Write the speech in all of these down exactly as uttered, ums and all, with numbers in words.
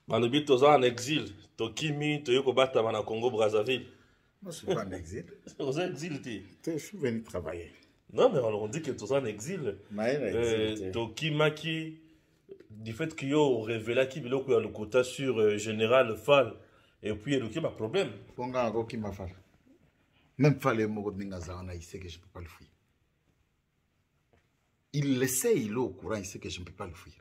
Balobi toza en exil. Tokimi, toyoko bata na Congo Brazzaville. Moi, je suis pas en exil. Vous êtes exil, tu Je suis venu travailler. Non, mais on dit que tu es en exil. Euh, Tokimaki, du fait qu'il y a révélé qu'il y a le quota sur euh, Général Fall, et puis il y a un problème. Même Fall et Mogodingazawana, il sait que je ne peux pas le fuir. Il le sait, il est au courant, il sait que je ne peux pas le fuir.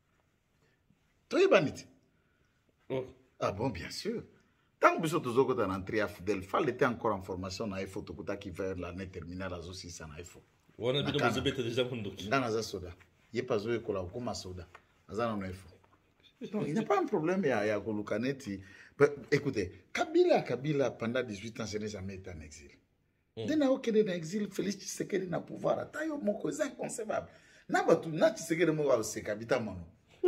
Toi, Banit. Oh. Ah bon, bien sûr. Tant que vous êtes en entrée à Fidel, Fall était encore en formation dans l'E F O, qui fait l'année terminale à Zossi sans l'E F O. On a déjà dans la soda. Il n'y a pas de soda. Comme soda. Donc, il n'y a pas un problème. Il y a Golukaneti. Écoutez, Kabila, Kabila, pendant dix-huit ans, je n'ai jamais été en exil. Dès que je suis en exil, Félix Tshisekedi n'a pouvoir. Tayo moko, c'est inconcevable. Nabatu, na Tshisekedi moko, c'est Kabita Mano.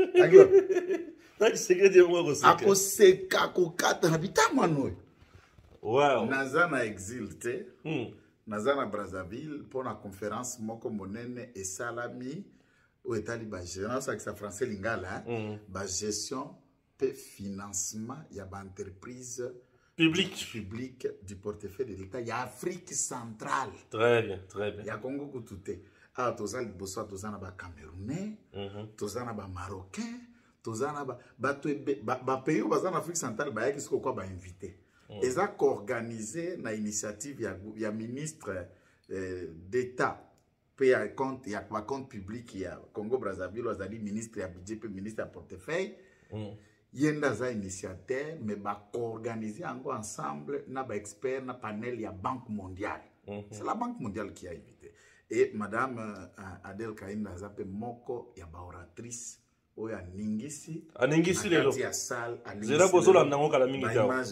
Na Tshisekedi moko, c'est Ako c'est Kakokata, Kabita Mano. Wow. Naza na exil, te. Naza na Brazzaville, pour la conférence, moko monene et salami. Où est Ali Bagétion, c'est que ça français lingala, gestion et financement, il y a une entreprise publique publique du portefeuille de l'État, il y a Afrique centrale. Très bien, très bien. Il y a Congo Koutouté. Ah, tous les Bossoi, tous les Camerounais, tous les Marocains, tous les pays où en Afrique centrale, il y a qui sont invité. Ils ont organisé une initiative, il y a un ministre d'État. Il y a un compte, il y a un compte public, il y a Congo Brazzaville, il y a un ministre, il y a un budget, il ministre à portefeuille. Il y a un initiateur, mais il a organisé ensemble, il y a un expert, un panel, il y a la Banque mondiale. C'est la Banque mondiale qui a invité. Et Madame Adel Kaïn a zappé Moko, il y a une oratrice, il y a Ningisi. A Ningisi, il y a salle. C'est là que Nango Kalamini.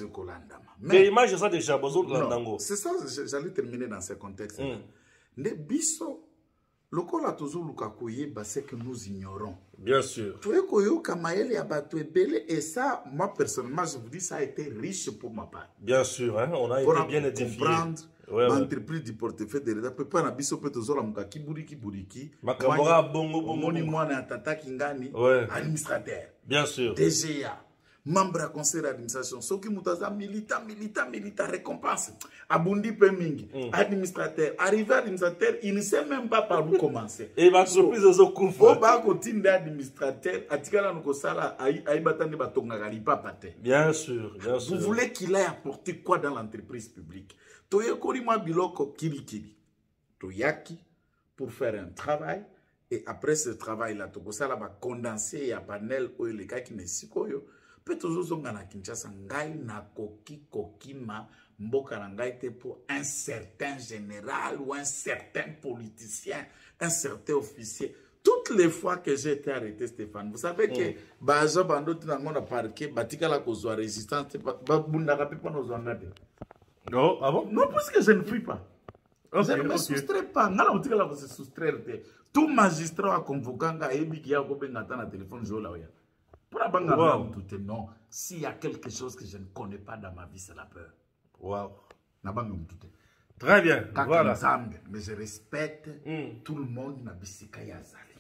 Mais l'image, ça déjà, c'est ça, j'allais terminer dans ce contexte. Les biso. Le cas là toujours Lukakoye, c'est que nous ignorons. Bien sûr. Tu es koyo kamaele ya bato ebele et ça, moi personnellement, je vous dis, ça a été riche pour ma part. Bien sûr, hein? On a pour été bien édifié. Comprendre ouais, l'entreprise ouais. du portefeuille de l'État. Peut pas na biso peut toujours la muka kiburi kiburi Makabora bongo bongo. Moni mwana ya tata kingani. Ouais. Administrateur. Bien sûr. D G A. Membre à conseil d'administration, ceux qui sont militant, militant, militant, récompense. Abundi Pemingi, mm. administrateur, arrivé administrateur, il ne sait même pas par où commencer. Et ma surprise aux autres. Au bas côté d'administrateur, Atikala Nukosala, Aïbatane Batongali Papate. Bien sûr, bien sûr. Vous voulez qu'il ait apporté quoi dans l'entreprise publique? Toye Korima Biloko Kirikiri. Toyaki pour faire un travail. Et après ce travail-là, Tokosala va condenser à panel ou les gars qui ne s'y koyo. Peut toujours zonga na Kinshasa ngai na koki kokima mboka na ngai te pour un certain général ou un certain politicien, un certain officier. Toutes les fois que j'ai été arrêté, Stéphane, vous savez mm. que baza bando tinango na parquet batika la kozwa résistance ba bunda ka pepa no zonga te. Non, ah bon? Non, parce que je ne fuis pas. Okay, je ne me okay. soustrais pas. Ngala batika la se soustraire te. Tout magistrat a convoqué nga ebi ki ya ko benga ta na téléphone jo la oya. Pour wow. Non, s'il y a quelque chose que je ne connais pas dans ma vie, c'est la peur. Wow. Très bien. Voilà. Mais je respecte mm. tout le monde na bisika yazali.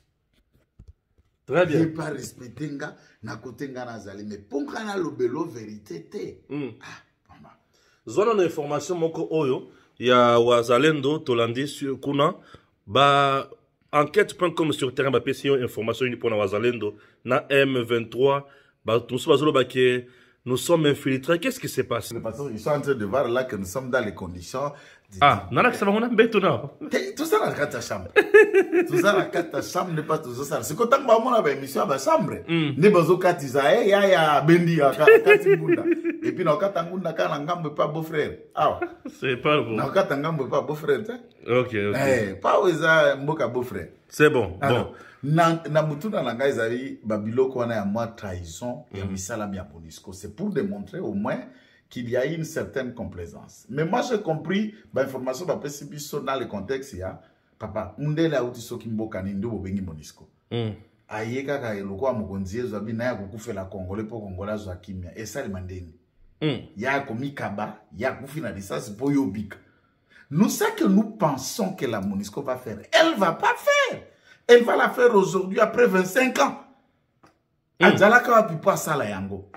Très bien. Je ne pas respecter nga na côté nga nazali, mais pour nga na lobelo vérité te. Mm. Ah, maman. Zona na information moko oyo ya wazalendo tolandi sur kuna ba enquête point com sur terrain ba P C O information une pour na wazalendo na M vingt-trois ba tout ça bazolo ba que nous sommes infiltrés. Qu'est-ce qui s'est passé? Ils sont en train de voir là que nous sommes dans les conditions. Ah, nana que ça va on a beto na. Tout ça dans la chambre. Tout ça dans la chambre n'est pas tout ça. C'est quand on va mon avec émission à chambre. Ne bazo katiza eh ya ya bendi ya katibunda. Et puis na katangunda kana ngambe pas beau-frère. Ah. C'est pas bon. Na katangambe pas beau-frère. OK, OK. Eh, pas oza mboka beau-frère. C'est bon. Bon. Na na mutuna na ngai zali babiloko wana ya moi trahison ya misala ya Monisco. C'est pour démontrer au moins qu'il y a une certaine complaisance. Mais moi, j'ai compris, l'information va passer dans le contexte, il y a, papa, undela uti soki mboka ni ndo bobengi Monisco. Ayeka ka eloko a mokonzie zabi na ya kukufe la Congolais pour Congolais za kimia. Et ça, le mandeni. Ya komi kaba, ya kufi na disas boyobika. Nous, ce que nous pensons que la Monisco va faire, elle va pas faire. Elle va la faire aujourd'hui après vingt-cinq ans. Adjalaka wa pipo asala yango.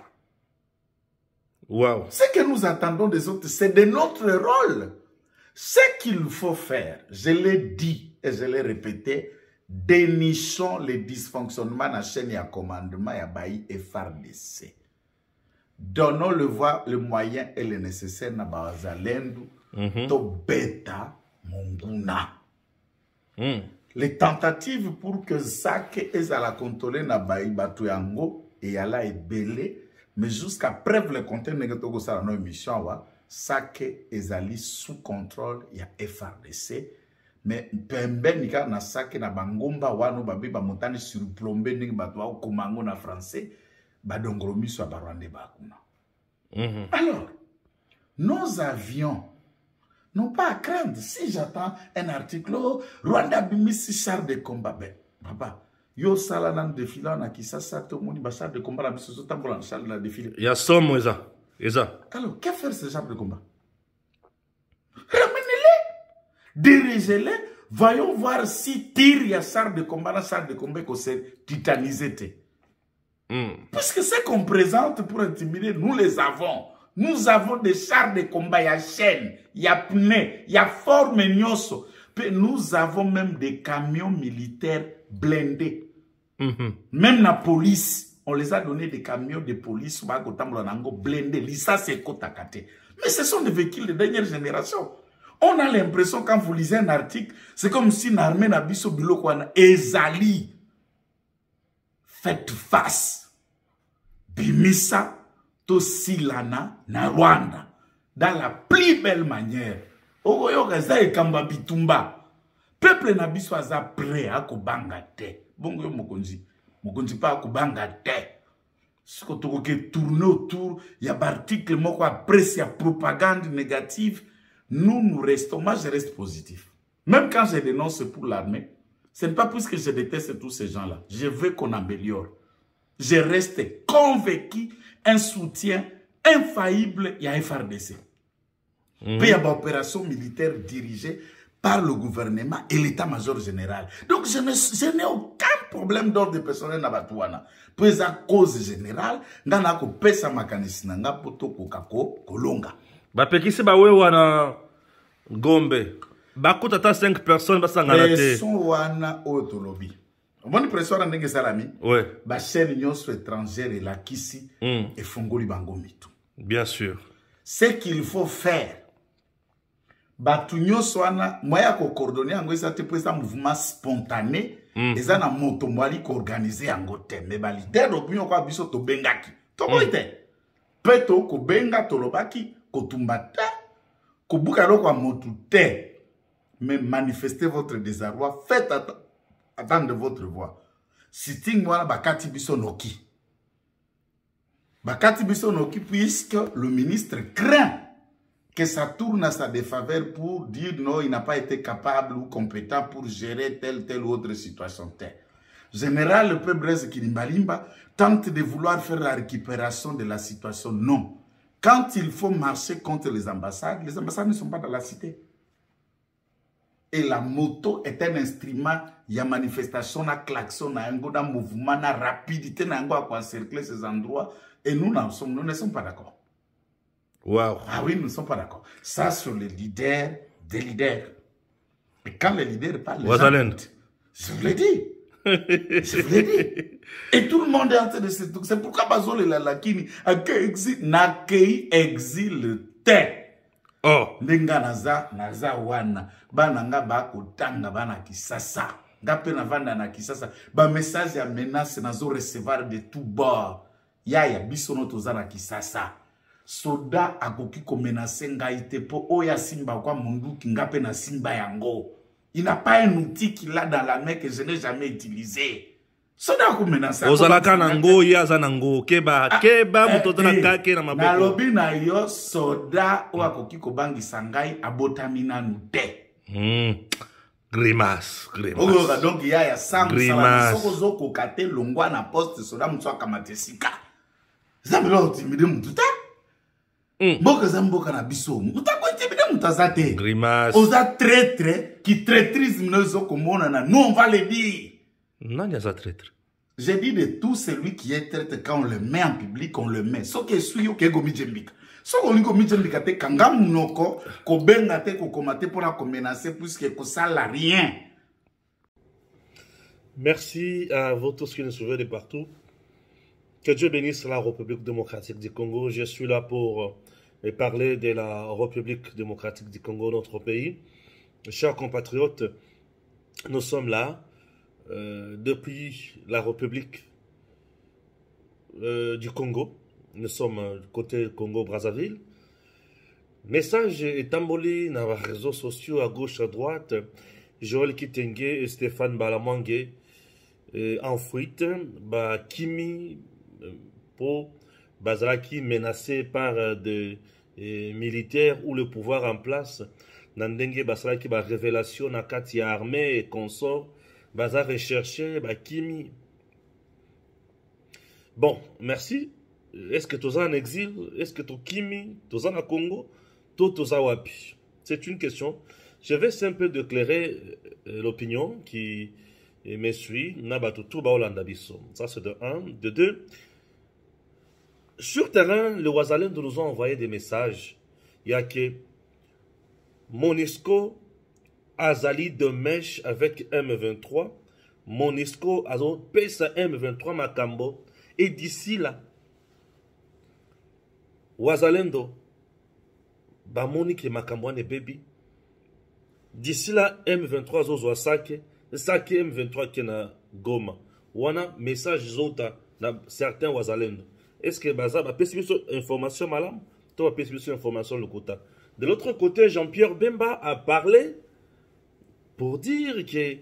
Wow. Ce que nous attendons des autres, c'est de notre rôle. Ce qu'il faut faire, je l'ai dit et je l'ai répété, dénichons les dysfonctionnements dans la chaîne et commandement et Baï et F A R D C. Donnons le, voie, le moyen et le nécessaire na Bawazalendu mm-hmm. to beta monguna. Mm. Les tentatives pour que Zake et la contrôler na Baï batu yango et yala est belé, mais jusqu'à preuve le contenu que ça dans nos émissions wa Zake ezali sous contrôle ya F A R D C. Mais pembe nika na Zake na bangomba wano babi ba montane surplombé nika batwa au komango na français. Badongoromi soit barwande bakuna. Mm-hmm. Alors, nos avions n'ont pas à craindre. Si j'attends un article, oh, Rwanda bimisi char de combat, ben, papa, yo sala nan défilé na Kisasa, tout le monde ba char de combat la biso so tambola char de défilé. Il y a somme ça. Eza. Alors, qu'est-ce faire ce char de combat? Ramenez-les, dirigez-les, voyons voir si tire il y a char de combat, la char de combat qu'on s'est titanisé. Mm. Parce que ce qu'on présente pour intimider, nous les avons. Nous avons des chars de combat, il y a chaîne, il y a pneu, il y a forme nyoso. Nous avons même des camions militaires blindés. Mm-hmm. Même la police, on les a donné des camions de police blindés. Lisa c'est kotakate. Mais ce sont des véhicules de dernière génération. On a l'impression quand vous lisez un article, c'est comme si l'armée n'a biso biloko wana ezali. Faites face. Bimisa to silana na Rwanda. Dans la plus belle manière. Ogoyoka za ekamba bitumba. Peuple na biso aza prêt à kubanga te. Bongo yo mokonzi. Mokonzi pa kubanga te. Ce que tu veux tourner autour, il y a des articles moko après il y a propagande négative. Nous nous restons, moi je reste positif. Même quand je dénonce pour l'armée, ce n'est pas parce que je déteste tous ces gens-là. Je veux qu'on améliore. Je reste convaincu un soutien infaillible à F A R D C. Mmh. Puis il y a une opération militaire dirigée par le gouvernement et l'état-major général. Donc je n'ai aucun problème d'ordre personnel na Batouana. Puis à cause générale, dans la pesa makanisi nanga poto kokako kolonga. Ba pekisi ba wewa na Gombe. Ba kutata cinq personnes ba sangana te. Pression wana otolobi. Bonne pression na ndenge salami. Ouais. Ba chaîne nyonso étrangère et la kisi mm. et fongoli bango mitu. Bien sûr. Ce qu'il faut faire. Batu nyonso wana moya ko coordonner yango ça te pesa mouvement spontané. Mm. Eza na moto mwali ko organiser yango te. Mais ba leader d'opinion kwa biso to bengaki. To boite. Mm. Peto ko benga to lobaki ko tumbata. Ko buka lo kwa motu te. Mais manifestez votre désarroi, faites att attendre votre voix. Sitting wana bakati biso noki. Bakati biso noki puisque le ministre craint que ça tourne à sa défaveur pour dire non, il n'a pas été capable ou compétent pour gérer telle telle autre situation. Général, le peuple Blaise Kilimbalimba tente de vouloir faire la récupération de la situation. Non. Quand il faut marcher contre les ambassades, les ambassades ne sont pas dans la cité. Et la moto est un instrument, il y a manifestation, na klaxon, na un na mouvement, na rapidité, na un à encercler ces endroits. Et nous, nous, nous ne sommes pas d'accord. Wow. Ah oui, nous ne sommes pas d'accord. Ça, sur les leaders des leaders. Et quand les leaders parlent, les gens, je vous l'ai dit. Je vous l'ai dit. Et tout le monde est en train de se... C'est pourquoi Bazol et la Lakini, n'accueille exil terre. Oh. Ndenga naza, naza wana. Bana nga ba kotanga bana kisasa. Nga pe na vanda na kisasa. Ba message ya menace nazo recevoir de tout bord. Ya ya biso no toza na kisasa. Soda akoki ko menacer ngai te po oya simba kwa munduki nga pe na simba yango. Il n'a pas un outil qu'il a dans la main que je n'ai jamais utilisé. Soda ko menacer. Ozalaka nango ya za nango keba keba mutoto na kake na maboko. Na lobi na yo soda o akoki ko bangisa ngai abotami nanu te. Mm. Grimace, grimace. Ogoka donc il y a ya sam grimace. Soko zoko kate longwa na poste soda mutwa kamatesika. Zambelo timide mututa. Mm. Boka zamboka na biso. Mutako timide mutazate. Grimace. Oza traître qui traîtrise mnezo komona na nous on va le dire. Nani aza traître? J'ai dit de tout celui qui est traité, quand on le met en public, on le met. Ce qui est sûr, c'est Gomi Djembika. Ce qui est Gomi Djembika, c'est quand on ko benga te ko komate pour la menacer puisque ko ça n'a rien. Merci à vous tous qui nous suivez de partout. Que Dieu bénisse la République démocratique du Congo. Je suis là pour euh, parler de la République démocratique du Congo, notre pays. Chers compatriotes, nous sommes là euh, depuis la République euh, du Congo. Nous sommes euh, côté Congo-Brazzaville. Message est emboli dans les réseaux sociaux à gauche, à droite. Joël Kitenge et Stéphane Balamangue euh, en fuite. Bah, Kimi pour Bazalaki menacé par euh, des euh, militaires ou le pouvoir en place. Nandenge Bazalaki ba révélation na kati ya armée et consort. Baza recherché ba Kimi. Bon, merci. Est-ce que tu es en exil? Est-ce que tu es Kimi? Tu es en Congo? Tu es en Wapi? C'est une question. Je vais simplement déclarer euh, l'opinion qui me suit. Ça, c'est de un. De deux, sur terrain, le Wazalendo nous a envoyé des messages. Il y a que Monisco Azali de mèche avec M vingt-trois. Monisco Azo pèse M vingt-trois Makambo. Et d'ici là, Wazalendo, ba Monique Makambo ne baby. D'ici là, M vingt-trois Zozo Sake, Sake M vingt-trois qui na Goma. Wana message zota na certains Wazalendo. Est-ce que Baza va pessimisme information malam? Toi va pessimisme information le quota. De l'autre côté, Jean-Pierre Bemba a parlé pour dire que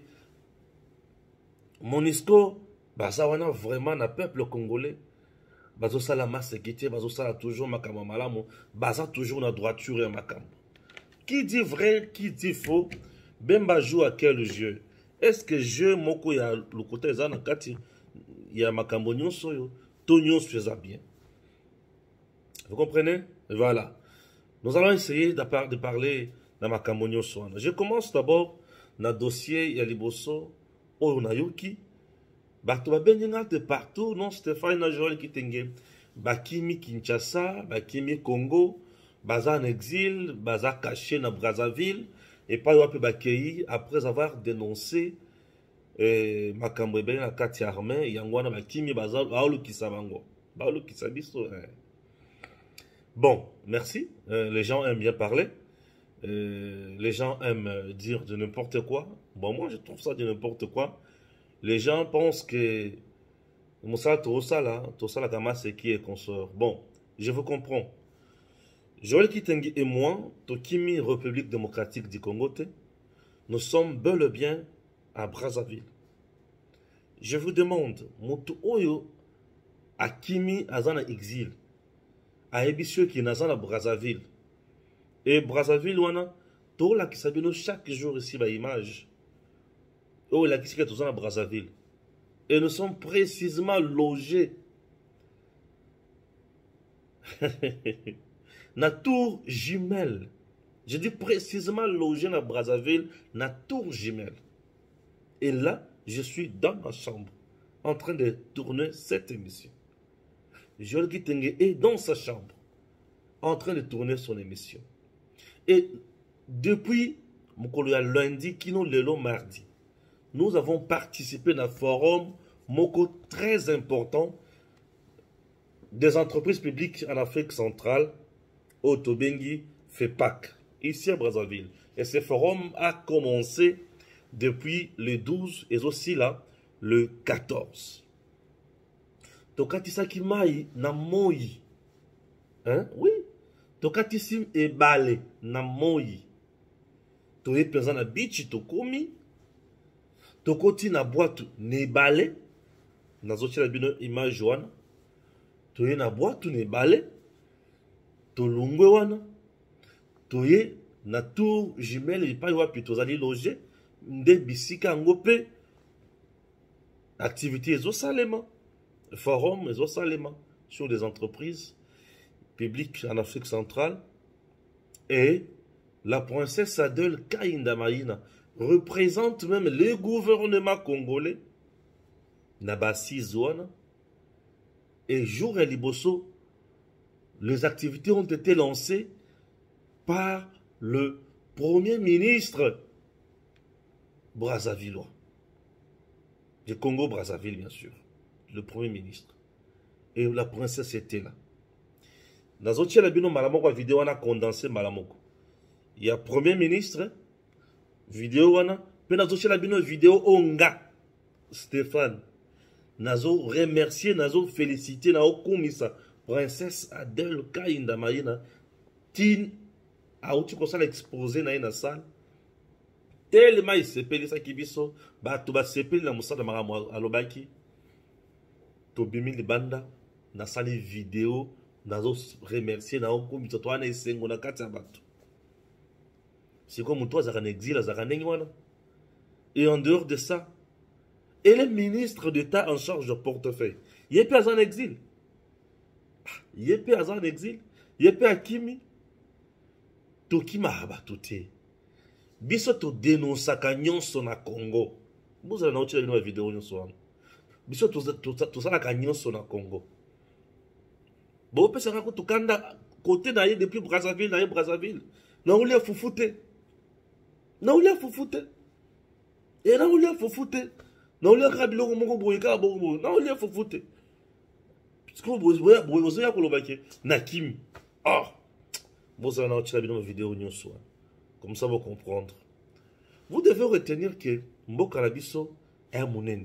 Monisco, Baza wana vraiment na peuple congolais. Bazo sala masekité, Bazo sala toujours makama malamu, Baza toujours na droiture et makam. Qui dit vrai, qui dit faux? Bemba joue à quel jeu? Est-ce que jeu moko ya le côté zana kati ya makambo nyonso yo? Tonyon faisait bien. Vous comprenez? Voilà. Nous allons essayer de, par de parler dans ma camonio soana. Je commence d'abord dans le dossier Yaliboso Oyonayuki. Batoba Benina de partout, non Stéphane Najol Kitenge. Bakimi Kinshasa, Bakimi Congo, Baza en exil, Baza caché dans Brazzaville, et pas eu Bakei après avoir dénoncé et makambo ebe na kati armée yangwana bakimi baza baolu kisabango baolu kisabiso. Bon, merci. Euh, les gens aiment bien parler, euh, les gens aiment dire de n'importe quoi. Bon, moi je trouve ça de n'importe quoi. Les gens pensent que Moussa Tosala Tosala Kama c'est qui est consort. Bon, je vous comprends. Joël Kitenge et moi, Tokimi République démocratique du Congo, nous sommes bel et bien à Brazzaville. Je vous demande, Moto Oyo a Kimi Azana exil, a Ebisio qui Nazana Brazzaville. Et Brazzaville, wana, to la qui s'abino chaque jour ici ba image. Oh la qui s'est tous à Brazzaville. Et nous sommes précisément logés na tour jumelle. Je dis précisément logé à Brazzaville, na tour jumelle. Et là, je suis dans ma chambre, en train de tourner cette émission. Joël Kitenge est dans sa chambre, en train de tourner son émission. Et depuis lundi, kino lelo mardi, nous avons participé à un forum moko très important des entreprises publiques en Afrique centrale, au Tobengi FEPAC, ici à Brazzaville. Et ce forum a commencé depuis le douze et aussi là, le quatorze. Tokatisa mai na moi. Hein? Oui. Tokatisim e bale na moi. Toye penza na bichi tokomi. Tokoti na boîte ne bale. Nazochi la bino image wana. Toye na boîte ne bale. Tolungwe wana. Toye na tour jumelle et pas wapi tozali loger. Nde bisika ngope activité ezosalema forum ezosalema sur des entreprises publiques en Afrique centrale et la princesse Adèle Kainda Maïna représente même le gouvernement congolais na ba six wana et jour et liboso les activités ont été lancées par le premier ministre Brazzavillois du Congo Brazzaville bien sûr, le premier ministre, et la princesse était là. Dans la bino malamoko vidéo on a condensé malamoko. Il y a premier ministre vidéo wana pe nazo la bino vidéo onga Stéphane nazo remercier nazo féliciter na okumisa princesse Adèle Kainda Mayina tin a outi ko sala exposé na ina salle tellement il sepeli sa kibiso ba to ba sepeli na musala mara alobaki to bimi libanda na sali vidéo nazo remercier na okumisa to ana isengo na kati ya bato. C'est comme toi, Zara exil, Zara Nengwana. Et en dehors de ça, et le ministre d'État en charge de portefeuille, il est pas en exil. Il est pas en exil. Il est pas à Kimi. Toki mahaba touté. Biso to dénonce kanyon son à Congo. Vous allez noter une vidéo nous soir. Biso to to ça la kanyon son à Congo. Bon, peut se raconter tout kanda côté d'ailleurs depuis Brazzaville, d'ailleurs Brazzaville. Non, on l'a foufouté. Non, on l'a foufouté. Et là, on l'a foufouté. Non, on l'a rabilo au mongo boyka bobo. Non, on l'a foufouté. Parce que vous voyez, vous voyez, vous voyez, Nakim. Ah! Vous allez en tirer une vidéo nous soir. Comme ça, vous comprendre. Vous devez retenir que Mboka Labiso est un monene.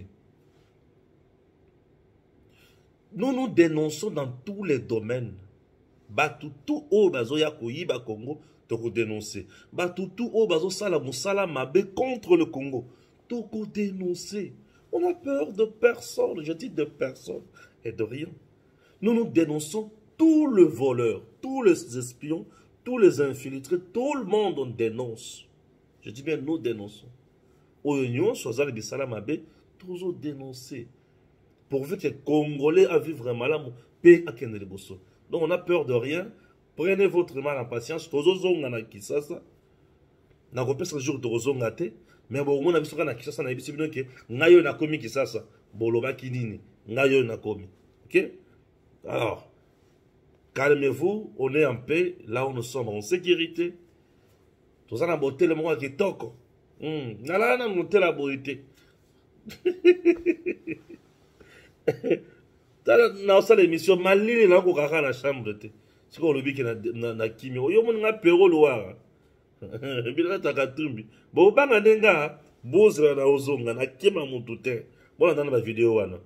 Nous nous dénonçons dans tous les domaines. Batu tout au bazoya koyiba Congo. Tout dénoncer. Bah tout tout au bazo sala musala mabe contre le Congo. Tout dénoncer. On a peur de personne. Je dis de personne et de rien. Nous nous dénonçons tous les voleurs, tous les espions, tous les infiltrés, tout le monde on dénonce. Je dis bien nous dénonçons. Au union soit les bisala mabe toujours dénoncer. Pourvu que les Congolais à vivre mal paix à Kendele Bosso. Donc on a peur de rien. Prenez votre mal en patience. Tozozonga na Kisasa. Na kopesa jour tozozonga te. Mais bon, on a vu na Kisasa na bisi bino ke ngayo na komi Kisasa. Boloba kinini. Ngayo na komi. OK? Alors, calmez-vous. On est en paix. Là où nous sommes en sécurité. Toza na beauté le moment qui toko. Hum. Nala na monter la beauté. Dans cette émission, Malini na ko kaka na chambre te. C'est quoi le bic na na kimi yo mon nga pero loa bila takatumbi bo banga ndenga bozela na ozonga na kima mutu te bona dans la vidéo wana.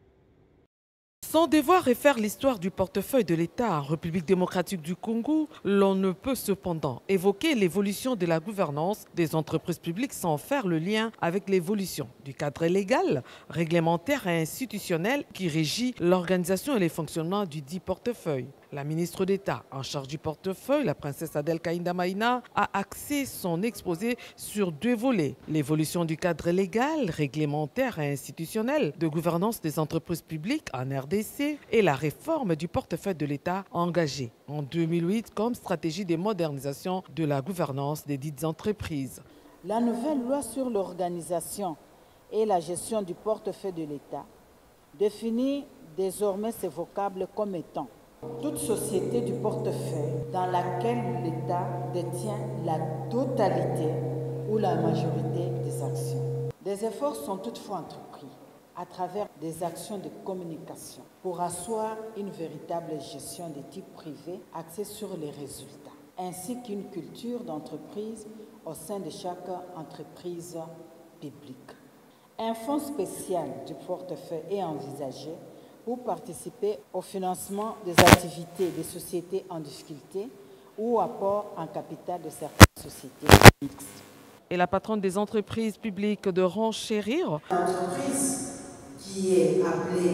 Sans devoir refaire l'histoire du portefeuille de l'État en République démocratique du Congo, l'on ne peut cependant évoquer l'évolution de la gouvernance des entreprises publiques sans faire le lien avec l'évolution du cadre légal, réglementaire et institutionnel qui régit l'organisation et les fonctionnements du dit portefeuille. La ministre d'État en charge du portefeuille, la princesse Adèle Kainda Mayina, a axé son exposé sur deux volets. L'évolution du cadre légal, réglementaire et institutionnel de gouvernance des entreprises publiques en R D C et la réforme du portefeuille de l'État engagé en deux mille huit comme stratégie de modernisation de la gouvernance des dites entreprises. La nouvelle loi sur l'organisation et la gestion du portefeuille de l'État définit désormais ces vocables comme étant toute société du portefeuille dans laquelle l'État détient la totalité ou la majorité des actions. Des efforts sont toutefois entrepris à travers des actions de communication pour asseoir une véritable gestion de type privé axée sur les résultats, ainsi qu'une culture d'entreprise au sein de chaque entreprise publique. Un fonds spécial du portefeuille est envisagé pour participer au financement des activités des sociétés en difficulté ou apport en capital de certaines sociétés mixtes. Et la patronne des entreprises publiques de renchérir. L'entreprise qui est appelée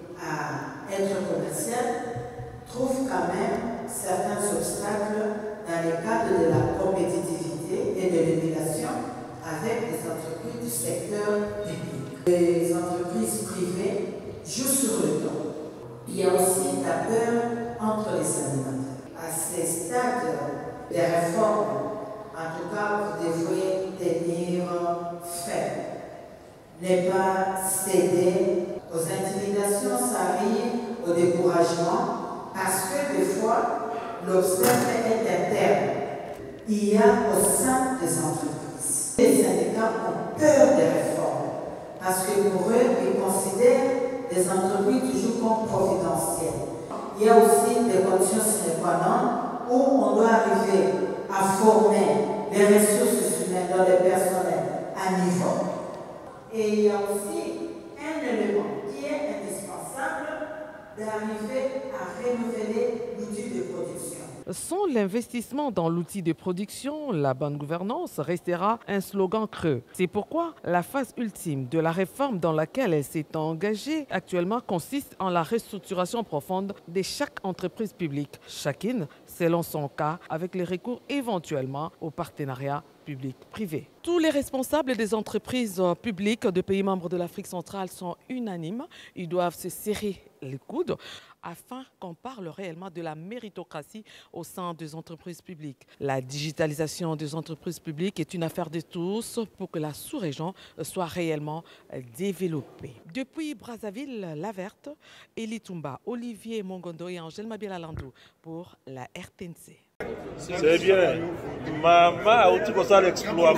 à être commerciale trouve quand même certains obstacles dans le cadre de la compétitivité et de l'émulation avec les entreprises du secteur public. Les entreprises privées jouent sur le temps. Il y a aussi la peur entre les animateurs. À ces stades des réformes, en tout cas, vous devriez tenir ferme. Ne pas céder aux intimidations, ça arrive au découragement, parce que des fois, l'obstacle est interne. Il y a au sein des entreprises. Les syndicats ont peur des réformes, parce que pour eux, ils considèrent les entreprises toujours comme providentielles. Il y a aussi des conditions sine qua non où on doit arriver à former les ressources humaines dans les personnels à niveau. Et il y a aussi un élément qui est indispensable d'arriver à renouveler l'outil de production. Sans l'investissement dans l'outil de production, la bonne gouvernance restera un slogan creux. C'est pourquoi la phase ultime de la réforme dans laquelle elle s'est engagée actuellement consiste en la restructuration profonde de chaque entreprise publique, chacune selon son cas, avec les recours éventuellement au partenariat public-privé. Tous les responsables des entreprises publiques de pays membres de l'Afrique centrale sont unanimes. Ils doivent se serrer les coudes afin qu'on parle réellement de la méritocratie au sein des entreprises publiques. La digitalisation des entreprises publiques est une affaire de tous pour que la sous-région soit réellement développée. Depuis Brazzaville, La Verte, Elie Toumba, Olivier Mongondo et Angèle Mabiala Landou pour la R T N C. C'est bien. Maman, tu as l'exploit.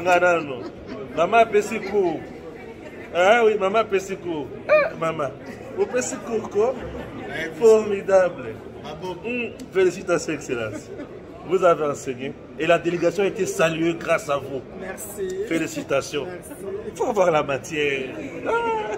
Maman, Pessico. Ah oui, maman, Pessico. Maman, vous Pessico, quoi? Formidable. Mmh. Félicitations, Excellence. Vous avez enseigné et la délégation a été saluée grâce à vous. Merci. Félicitations. Il faut avoir la matière. Ah.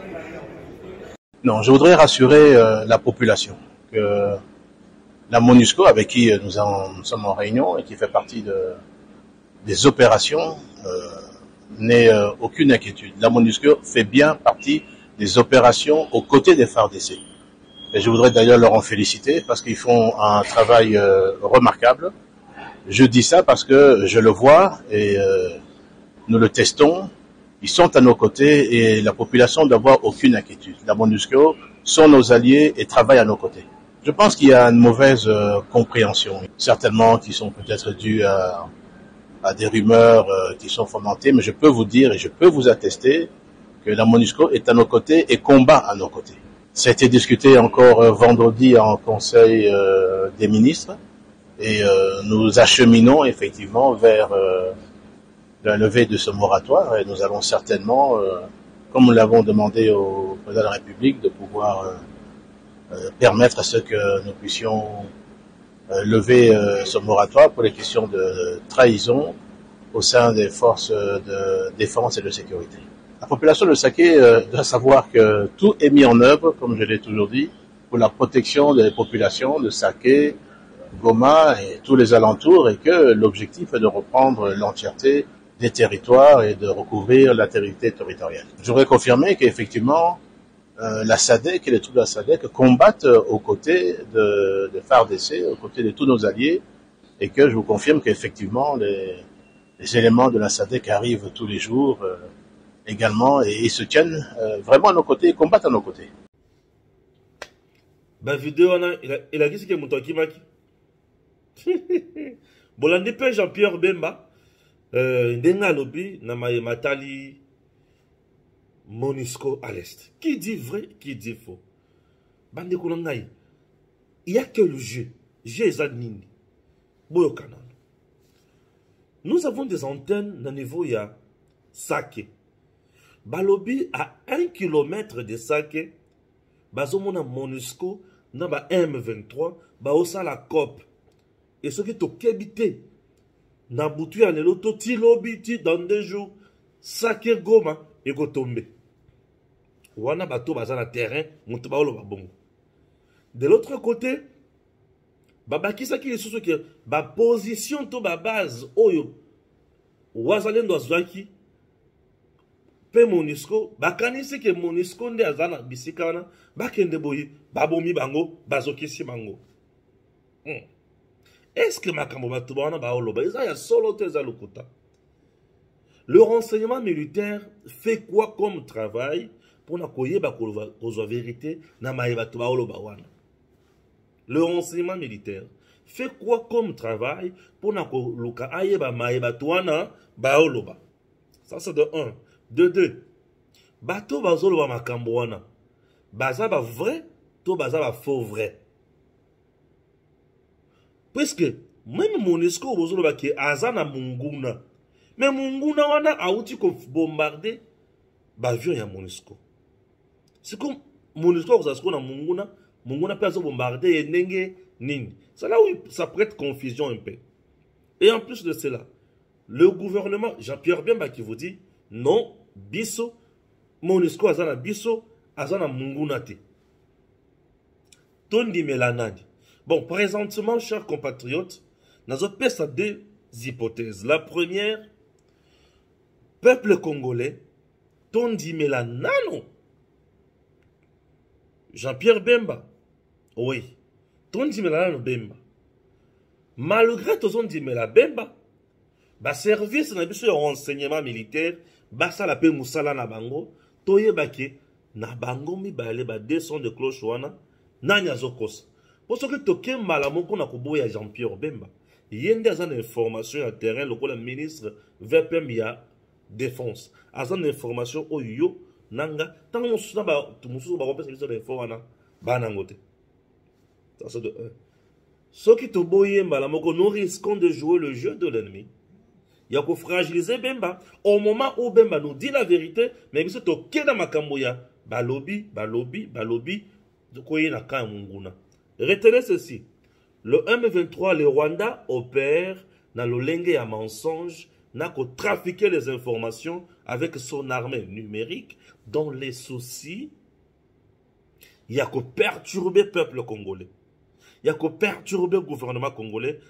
Non, je voudrais rassurer euh, la population que la MONUSCO, avec qui nous, en, nous sommes en réunion et qui fait partie de, des opérations, euh, n'ait euh, aucune inquiétude. La MONUSCO fait bien partie des opérations aux côtés des F A R D C. Et je voudrais d'ailleurs leur en féliciter parce qu'ils font un travail euh, remarquable. Je dis ça parce que je le vois et euh, nous le testons. Ils sont à nos côtés et la population ne doit avoir aucune inquiétude. La MONUSCO sont nos alliés et travaillent à nos côtés. Je pense qu'il y a une mauvaise euh, compréhension, certainement qui sont peut-être dues à, à des rumeurs euh, qui sont fomentées, mais je peux vous dire et je peux vous attester que la MONUSCO est à nos côtés et combat à nos côtés. Ça a été discuté encore euh, vendredi en Conseil euh, des ministres et euh, nous acheminons effectivement vers euh, la levée de ce moratoire et nous allons certainement, euh, comme nous l'avons demandé au président de la République, de pouvoir euh, euh, permettre à ce que nous puissions euh, lever euh, ce moratoire pour les questions de trahison au sein des forces de défense et de sécurité. La population de Saké euh, doit savoir que tout est mis en œuvre, comme je l'ai toujours dit, pour la protection des populations de Saké, Goma et tous les alentours et que l'objectif est de reprendre l'entièreté des territoires et de recouvrir l'intégrité territoriale. Je voudrais confirmer qu'effectivement, euh, la SADC et les troupes de la SADC combattent aux côtés de, de F A R D C, aux côtés de tous nos alliés, et que je vous confirme qu'effectivement, les, les éléments de la SADC arrivent tous les jours euh, également et ils se tiennent euh, vraiment à nos côtés et combattent à nos côtés. Bah vidéo, il a dit que mon qui maki. Bon, l'année pas Jean-Pierre Bemba. Ndenga lobi na matali MONUSCO à l'est. Qui dit vrai, qui dit faux? Bande kolongai. Il y a que le jeu. Jeu zanini. Boyo kanal. Nous avons des antennes au niveau ya Saké. Balobi à un kilomètre de Saké. Bazomona MONUSCO na ba M vingt-trois ba osa la C O P. Et ce qui est au Kébité. Nabutu ya lelo to ti lobi ti dans deux jours Saké Goma et go tomber. Wana bato baza na terrain mutu ba olo babongo. De l'autre côté, babaki saki les sous que ba position to ba base oyo wazalendo azwaki pe MONUSCO bakanisi ke MONUSCO nde azana bisika wana bakende boyi babomi bango bazokisi bango. Hmm. Est-ce que makambo bato wana ba oloba eza ya solo te eza lokuta? Le renseignement militaire fait quoi comme travail pour na koyeba kozwa vérité na mayeba to ba oloba wana? Le renseignement militaire fait quoi comme travail pour na koluka ayeba mayeba to wana ba oloba? Ça c'est de un. De deux. Bato bazoloba makambo wana baza ba vrai to baza ba faux vrai. Puisque même MONUSCO bozolo ba ki azana munguna. Mais munguna wana auti ko bombarder ba avion ya MONUSCO. C'est comme MONUSCO ko na munguna, munguna peut se bombarder et ndenge nini. C'est là où ça prête confusion un peu. Et en plus de cela, le gouvernement Jean-Pierre Bemba qui vous dit non, biso MONUSCO azana biso azana munguna te. Tondi melanadi. Bon, présentement, chers compatriotes, nous avons deux hypothèses. La première, peuple congolais, Tondi Melanano, Jean-Pierre Bemba, oui, Tondi Melanano Bemba. Malgré Tondi Melanano Bemba, le service de renseignement militaire, basa la paix Moussala na bango, toye bake, na bango mi baale ba deux sons de cloche wana, na nyazokos. Pour ce que toke malamo qu'on a koboya Jean-Pierre Bemba, yende azan information à terrain, le la ministre V P M ya défense. Azan information au yo nanga, tant qu'on se ba tumusu ba repère service d'info wana banangote. Ça c'est de un. Ce qui toboye malamo qu'on nous risquons de jouer le jeu de l'ennemi. Il y a qu'on fragiliser Bemba au moment où Bemba nous dit la vérité, mais c'est toke na makamboya, balobi, balobi, balobi, de quoi y na ka munguna. Retenez ceci. Le M vingt-trois, le Rwanda opère dans le lengue à mensonge, n'a qu'à trafiquer les informations avec son armée numérique, dont les soucis, il y a qu'à perturber le peuple congolais. Il y a qu'à perturber le gouvernement congolais.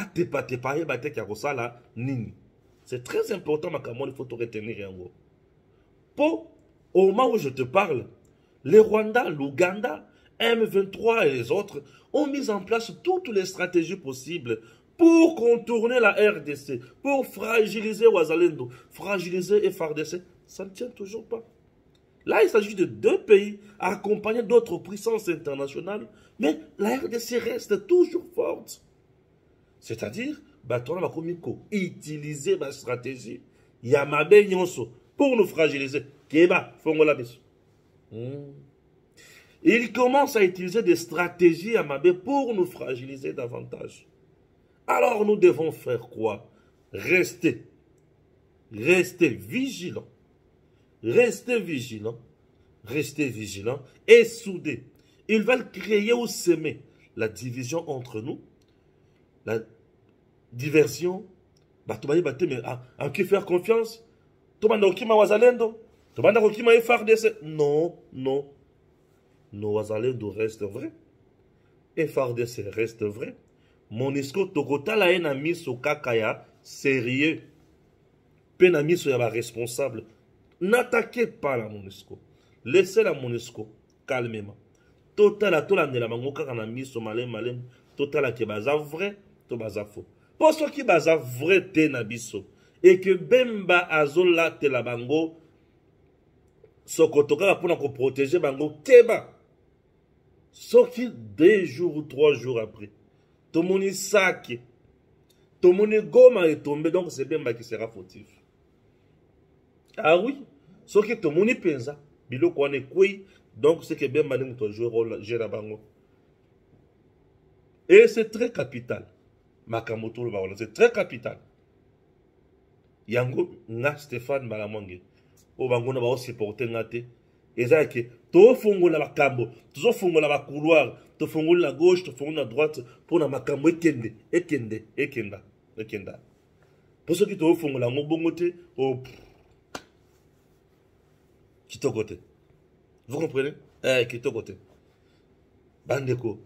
C'est très important, il faut te retenir. Pour, au moment où je te parle, le Rwanda, l'Ouganda, M vingt-trois et les autres ont mis en place toutes les stratégies possibles pour contourner la R D C, pour fragiliser Ouazalendo, fragiliser F R D C. Ça ne tient toujours pas. Là, il s'agit de deux pays accompagnés d'autres puissances internationales, mais la R D C reste toujours forte. C'est-à-dire, on va utiliser la stratégie Yamabe Nyonso pour nous fragiliser. Keba, Fongola Besu. Il commence à utiliser des stratégies à Mabé pour nous fragiliser davantage. Alors nous devons faire quoi? Rester. Rester vigilants. Rester vigilants. Rester vigilants et soudés. Ils veulent créer ou semer la division entre nous. La diversion. Bah, tu vas dire, mais en qui faire confiance? Tu vas dire, qui m'a wazalendo? Tu vas dire, qui m'a F R D C? Non, non. Nos Wazalendo reste vrai. F R D C reste vrai. MONUSCO Tokota la ena miso kakaya sérieux. Pena miso yaba responsable. N'attaquez pas la MONUSCO. Laissez la MONUSCO calmement. Totala tola ne la mango kakana miso malem malem. Totala ki baza vrai, to baza faux. Pour ceux qui baza vrai te na biso. Et que Bemba azola te la bango. Sokotoka pour nous protéger bango keba. Sauf que deux jours ou trois jours après, tout le monde sac, tout le monde goma est tombé, donc c'est Bemba qui sera fautif. Ah oui, sauf que tout le monde pense, bilo qu'on est quoi, donc c'est que Bemba n'est pas jouer rôle bango. Et c'est très capital. Makamoto le barola, c'est très capital. Yango na Stéphane Malamonge, au bango na bao supporter ngate. Et ça que to fongo la makambo, to fongo la couloir, to fongo la gauche, to fongo la droite pour na makambo ekende, ekende, ekenda, ekenda. Pour ceux qui to fongo la ngobongote au kitokote. Vous comprenez? Eh kitokote. Bandeko.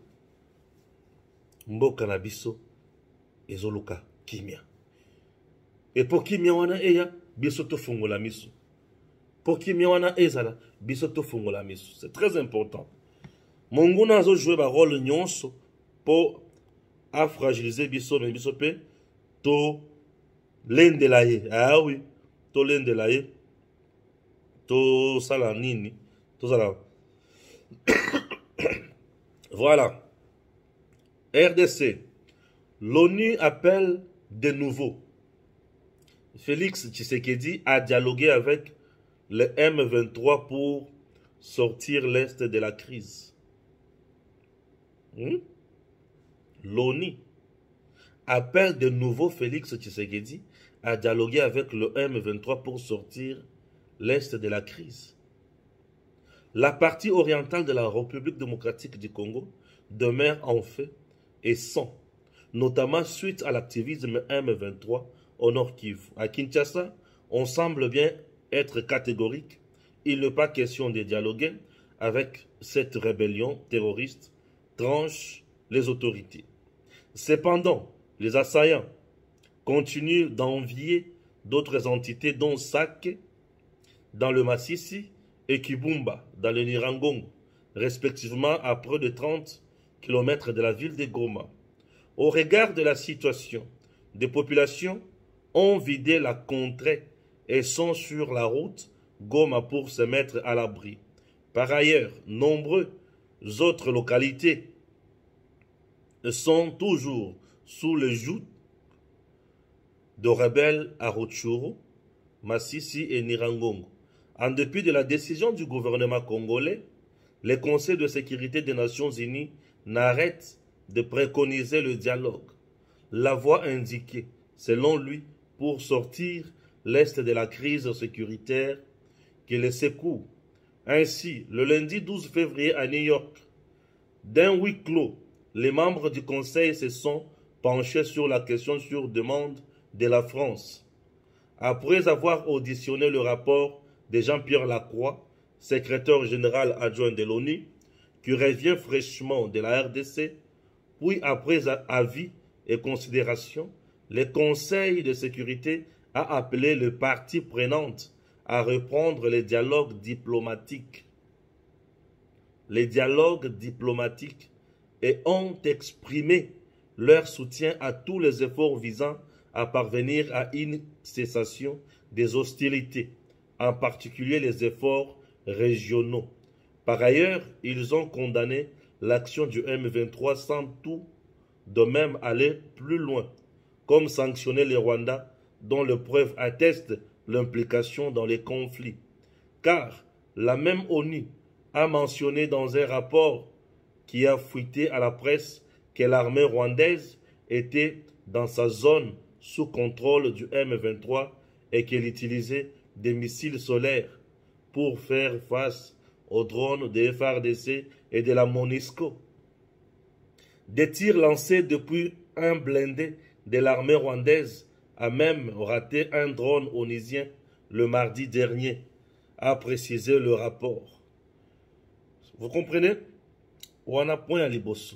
Mboka na biso ezoluka kimia. Et pour kimia wana eya biso to fongo la miso. Pour qui miwana ezala bisoto fungola misu. C'est très important. Monguna a joué un rôle nyonso pour fragiliser biso mais biso pe to lendelaye. Ah oui, to lendelaye. To sala nini, to sala. Voilà. R D C. L'ONU appelle de nouveau Félix Tshisekedi à dialoguer avec le M vingt-trois pour sortir l'Est de la crise. Hmm? L'ONU appelle de nouveau Félix Tshisekedi à dialoguer avec le M vingt-trois pour sortir l'Est de la crise. La partie orientale de la République démocratique du Congo demeure en fait et sans, notamment suite à l'activisme M vingt-trois au Nord Kivu. À Kinshasa, on semble bien être catégorique. Il n'est pas question de dialoguer avec cette rébellion terroriste, tranche les autorités. Cependant, les assaillants continuent d'envier d'autres entités dont Sake dans le Massissi et Kibumba dans le Nirangongo, respectivement à près de trente kilomètres de la ville de Goma. Au regard de la situation, des populations ont vidé la contrée et sont sur la route Goma pour se mettre à l'abri. Par ailleurs, nombreuses autres localités sont toujours sous le joug de rebelles à Rutshuru, Massissi et Nirangongo. En dépit de la décision du gouvernement congolais, le Conseil de sécurité des Nations Unies n'arrête de préconiser le dialogue. La voie indiquée, selon lui, pour sortir l'Est de la crise sécuritaire qui les secoue. Ainsi, le lundi douze février à New York, d'un huis clos, les membres du Conseil se sont penchés sur la question sur demande de la France. Après avoir auditionné le rapport de Jean-Pierre Lacroix, secrétaire général adjoint de l'ONU, qui revient fraîchement de la R D C, puis après avis et considération, le Conseil de sécurité a appelé les parties prenantes à reprendre les dialogues diplomatiques. Les dialogues diplomatiques et ont exprimé leur soutien à tous les efforts visant à parvenir à une cessation des hostilités, en particulier les efforts régionaux. Par ailleurs, ils ont condamné l'action du M vingt-trois sans tout de même aller plus loin, comme sanctionner les Rwandais dont les preuves attestent l'implication dans les conflits. Car la même ONU a mentionné dans un rapport qui a fuité à la presse que l'armée rwandaise était dans sa zone sous contrôle du M vingt-trois et qu'elle utilisait des missiles solaires pour faire face aux drones des F A R D C et de la MONUSCO. Des tirs lancés depuis un blindé de l'armée rwandaise a même raté un drone onusien le mardi dernier, a précisé le rapport. Vous comprenez? On a point à liboso.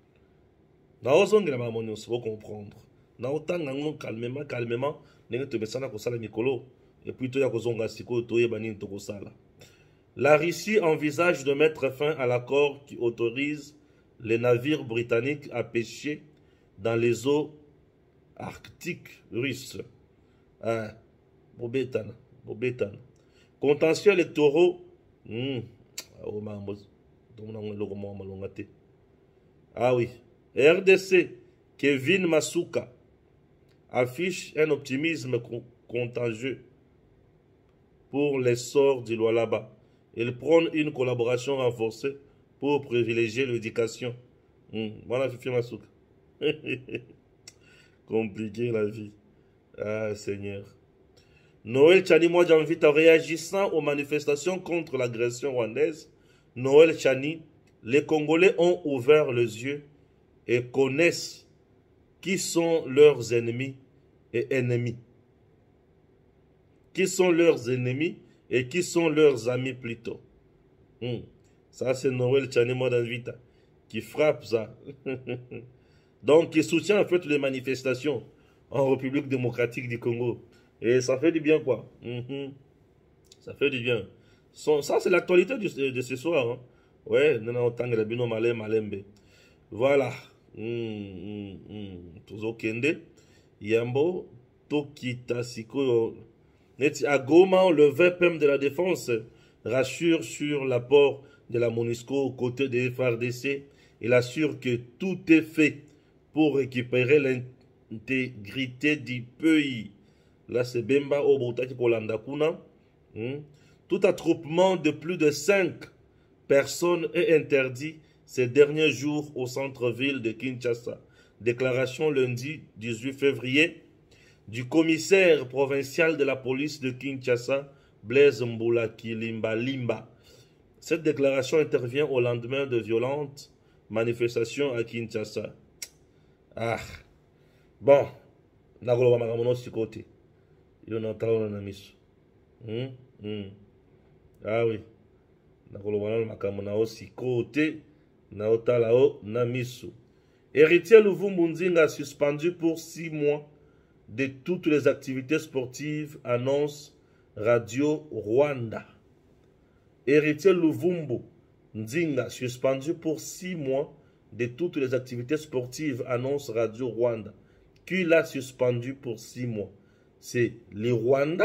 Na ozongela ma MONUSCO, vous comprendre. Na otanga ngo calmement, calmement, nenge tobesana kosala mikolo, et puis to ya kozonga siko to yebani to kosala. La Russie envisage de mettre fin à l'accord qui autorise les navires britanniques à pêcher dans les eaux arctiques russes. Ah, Bobetana, Bobetana. Contentieux électoraux. Hmm. Ah oui. R D C, Kevin Masuka, affiche un optimisme contagieux pour l'essor du Lualaba. Il prône une collaboration renforcée pour privilégier l'éducation. Voilà, Fifi Masuka. Compliqué la vie. Ah, Seigneur. Noël Chani Mwadjanvita, réagissant aux manifestations contre l'agression rwandaise, Noël Chani, les Congolais ont ouvert les yeux et connaissent qui sont leurs ennemis et ennemis. Qui sont leurs ennemis et qui sont leurs amis plutôt. Hmm. Ça, c'est Noël Chani Mwadjanvita qui frappe ça. Donc, qui soutient en fait les manifestations en République démocratique du Congo. Et ça fait du bien, quoi. Mm-hmm. Ça fait du bien. So, ça, c'est l'actualité de ce soir. Hein. Ouais, voilà. Tozo Kende. Yambo. Tokita Siko. À Goma, le V P M de la Défense rassure sur l'apport de la MONUSCO aux côtés des F A R D C. Il assure que tout est fait pour récupérer l'intégrité du pays. Là, c'est Bemba Obotaki Kolanda Kuna. Tout attroupement de plus de cinq personnes est interdit ces derniers jours au centre-ville de Kinshasa. Déclaration lundi dix-huit février du commissaire provincial de la police de Kinshasa, Blaise Mboulaki Limba Limba. Cette déclaration intervient au lendemain de violentes manifestations à Kinshasa. Ah, bon, nakoloba makambo si côté. Yo na tala na miso. Hmm, hmm. Ah oui. Nakoloba makambo na si côté na otala o na miso. Héritier Luvumbu Nzinga suspendu pour six mois de toutes les activités sportives, annonce Radio Rwanda. Héritier Luvumbu Nzinga suspendu pour six mois de toutes les activités sportives, annonce Radio Rwanda. Qui l'a suspendu pour six mois? C'est le Rwanda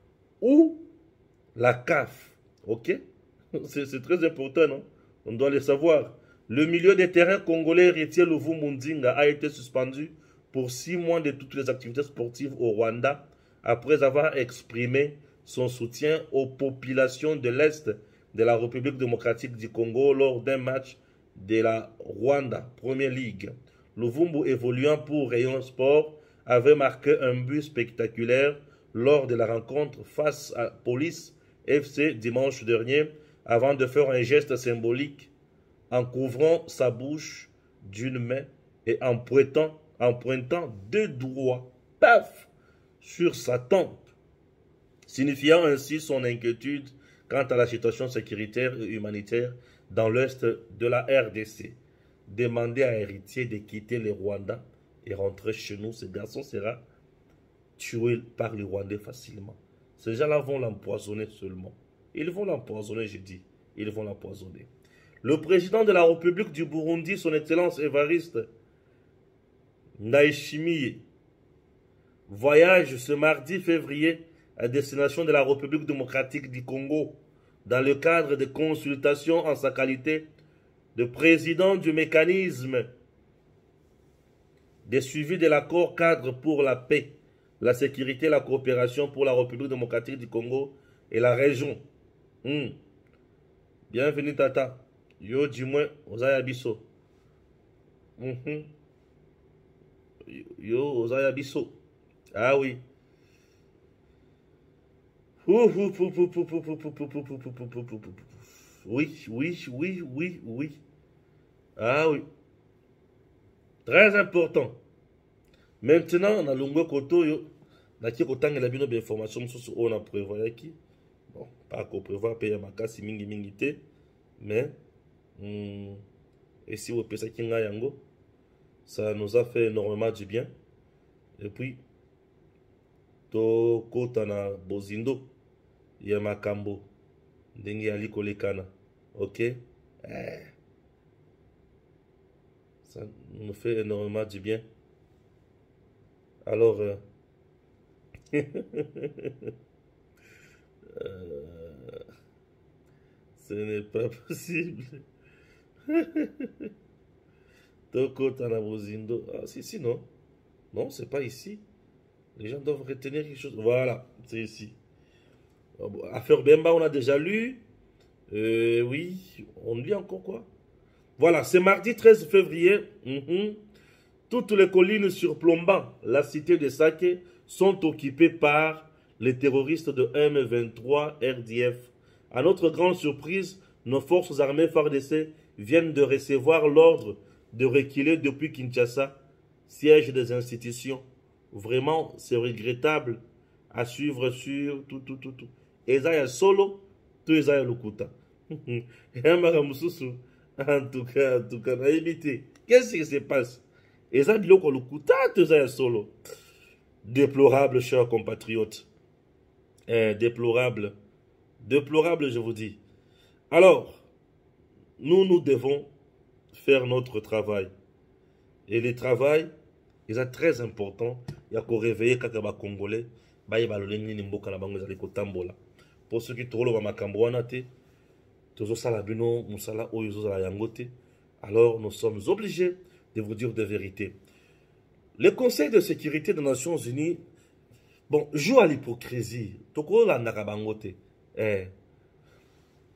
ou la C A F? Ok? C'est très important, non? On doit le savoir. Le milieu des terrains congolais héritier Luvumbu Nzinga a été suspendu pour six mois de toutes les activités sportives au Rwanda après avoir exprimé son soutien aux populations de l'Est de la République démocratique du Congo lors d'un match de la Rwanda Premier League. Luvumbu, évoluant pour Rayon Sport, avait marqué un but spectaculaire lors de la rencontre face à Police F C dimanche dernier avant de faire un geste symbolique en couvrant sa bouche d'une main et en pointant, en pointant deux doigts, paf, sur sa tempe, signifiant ainsi son inquiétude quant à la situation sécuritaire et humanitaire dans l'est de la R D C. Demander à Héritier de quitter le Rwanda et rentrer chez nous, ce garçon sera tué par les Rwandais facilement. Ces gens-là vont l'empoisonner seulement. Ils vont l'empoisonner, je dis. Ils vont l'empoisonner. Le président de la République du Burundi, son Excellence Évariste Ndayishimiye, voyage ce mardi février à destination de la République démocratique du Congo dans le cadre de consultations en sa qualité de président du mécanisme de suivi de l'accord cadre pour la paix, la sécurité et la coopération pour la République démocratique du Congo et la région. Hmm. Bienvenue Tata. Yo du moins Ozaya Bisso. Mm-hmm. Yo Ozaya Bisso. Ah oui. Oui, oui, oui, oui, oui. Ah oui. Très important. Maintenant, on a l'ongo koto yo. Naki kotanga la bino be information sur on a prévoyé qui. Bon, pas qu'on prévoit payer ma casse mingi mingi te, mais mm, et si vous pensez qu'il y a yango, ça nous a fait énormément du bien. Et puis to kota na bozindo ya makambo ndenge ya likolekana. OK? Eh. Ça nous fait énormément du bien. Alors euh, euh, ce n'est pas possible. Toko Tanabozindo. Ah, si, si, non. Non, c'est pas ici. Les gens doivent retenir quelque chose. Voilà, c'est ici. Affaire Bemba, on a déjà lu. Euh, oui, on lit encore quoi? Voilà, c'est mardi treize février. Mm-hmm. Toutes les collines surplombant la cité de Sake sont occupées par les terroristes de M vingt-trois R D F. À notre grande surprise, nos forces armées F A R D C viennent de recevoir l'ordre de reculer depuis Kinshasa, siège des institutions. Vraiment, c'est regrettable à suivre sur tout, tout, tout, tout. Ezaya solo, tout Ezaya Lukuta. En tout cas, en tout cas, on a évité. Qu'est-ce qui se passe? Ezaya Biloko Lukuta, tout Ezaya solo. Déplorable, chers compatriotes. Eh, déplorable. Déplorable, je vous dis. Alors, nous, nous devons faire notre travail. Et le travail, il est très important. Il y a qu'au réveiller Kakaba Congolais. Pour ceux qui trouvent le Makamboana, alors nous sommes obligés de vous dire des vérités. Le Conseil de sécurité des Nations Unies, bon, joue à l'hypocrisie. Eh,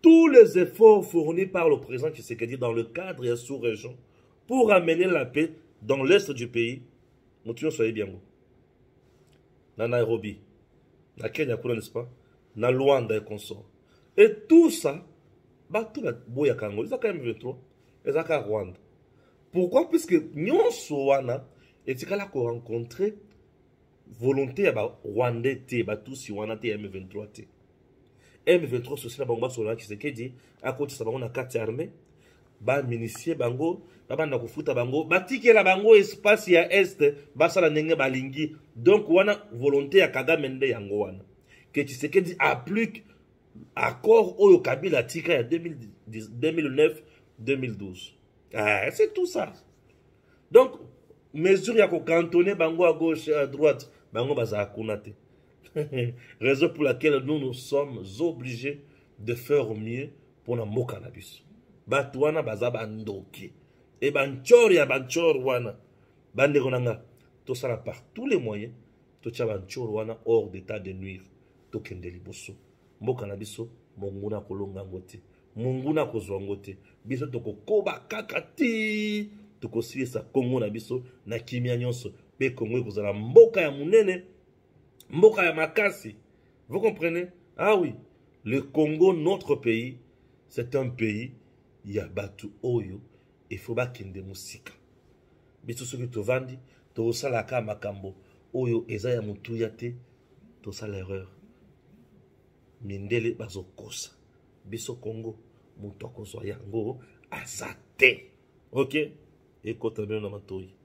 tous les efforts fournis par le président Tshisekedi dans le cadre de la sous-région pour amener la paix dans l'est du pays, nous soyez bien. Dans Nairobi, dans Kenya, n'est-ce pas? Dans Luanda et consorts. Et tout ça, bah, tout la boya Kango, ils ont quand même vingt-trois, ils ont qu'à Rwanda. Pourquoi? Puisque nous sommes et c'est là qu'on rencontré volonté à Rwandais, bah, tout si Rwanda M vingt-trois. M vingt-trois, c'est la bombe sur la qui s'est dit, à côté de ça, on a quatre armées, bah, ministère bango, bah, na kufuta bango, bah, tike la bango espace ya est, bah, ça la nenge balingi. Donc, on a volonté à Kagamende yango wana. Que tu sais que dit applique accord au Kabila tika ya deux mille neuf deux mille douze. Ah, c'est tout ça. Donc, mesure ya ko cantonner bango à gauche à droite, bango baza kunate. Raison pour laquelle nous nous sommes obligés de faire mieux pour na mo cannabis. Batwana baza bandoki. Et banchor ya banchor wana. Bande konanga. Tout ça par tous les moyens. Tout ça banchor wana hors d'état de nuire. To kendeli bosso. Mo cannabis monguna kolonga ngote. Monguna kozwa ngote. Biso toko koba kakati. Toko siesa Kongo na biso na kimia nyonso. Pe Kongo kozala mboka ya munene. Mboka ya makasi. Vous comprenez? Ah oui. Le Congo, notre pays, c'est un pays, il y a batu oyo, il faut pas qu'il y ait des musiques. Mais tout ce que tu vends, tu as ça la makambo, oyo, eza ya mutu yate, tu as l'erreur. Mindele bazo kosa. Biso Congo, mutu akoso yango, azate. Ok? Et quand tu as bien dans ma touille.